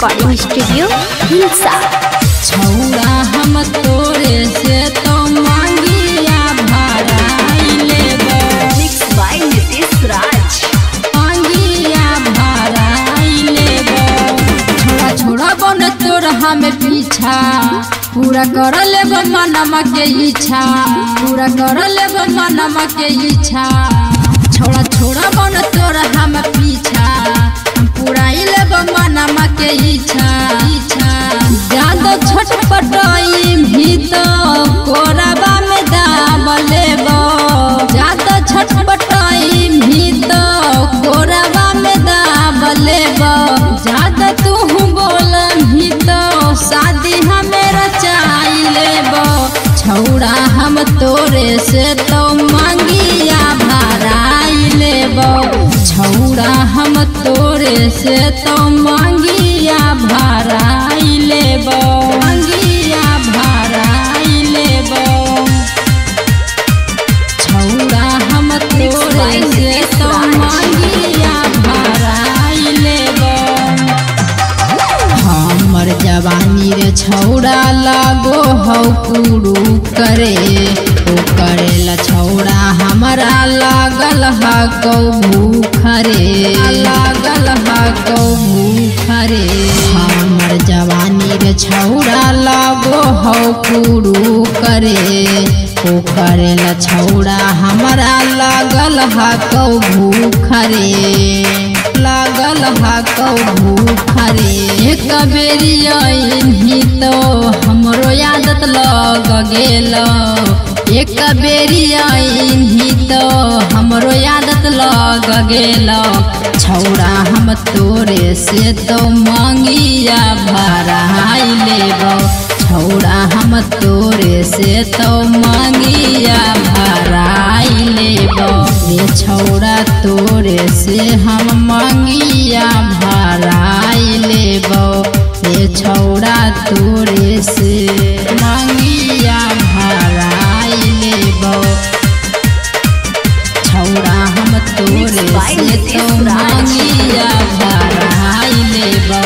Recording studio Hilsa. छौड़ा हम तोरे से तो मांगिया भाड़ा लेबो। Mix by Nitish Raj. मांगिया भाड़ा लेबो। छोड़ा छोड़ा बन तोर हमें पीछा पूरा कर लेबो मनवा के इच्छा। पूरा कर लेबो मनवा के इच्छा। छोड़ा छोड़ा बन तोर हम पीछा पूरा लेबो मनवा के इच्छा। ज्यादा छटपटाई भी तो कोरबा में दाब लेबो। ज्यादा छटपटाई भी तो कोरबा में दाब लेबो। ज्यादा तू बोल भी तो शादी हमें रचाई लेबो। छौड़ा हम तोरे से तो मांगिया भाड़ाई लेबो। छौड़ा हम तोरे से तो मांगिया भाड़ाई लेबो। मांगिया भाड़ाई लेबो। छौड़ा हम तोरे से तो मांगिया भाड़ाई लेबो। हमर जवानी रे छौड़ा लागो हौ कुरू करे। ओ करेला छौड़ा हमरा लागल हा कौ भूखरे। लागल हा कौ भूखरे। हमर जवानी रे छौड़ा लागो हौ कुरू करे। ओ करेला छौड़ा हमरा लागल हा कौ भूखरे। लागल हा कौ भूखरे। एक बेरी ही तो हमरो आदत लग गेल। एक बेरी ही तो हमरो आदत लग गेल। छौड़ा हम तोरे से तो मांगिया भाड़ाई लेबो। छौड़ा हम तोरे से तो मांगिया भाड़ाई लेबो। रे छौड़ा तोरे से हम मांगिया भाड़ाई लेबो। रे छौड़ा तोरे से मांगिया भाड़ाई लेबो। छौड़ा हम तोरे से तो मांगिया भाड़ाई लेबो।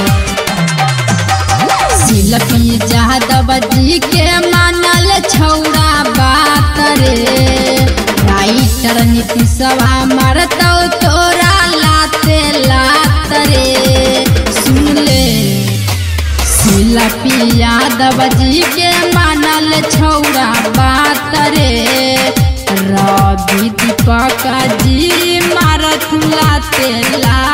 शिल्पी यादव जी के मानल छौड़ा बात रे। राइटर नीतीशवा मरतौ तोरा लाते लात रे। सुन ले शिल्पी यादव जी के मानल छौड़ा बात रे। रवि दीपक जी मारत लाते ला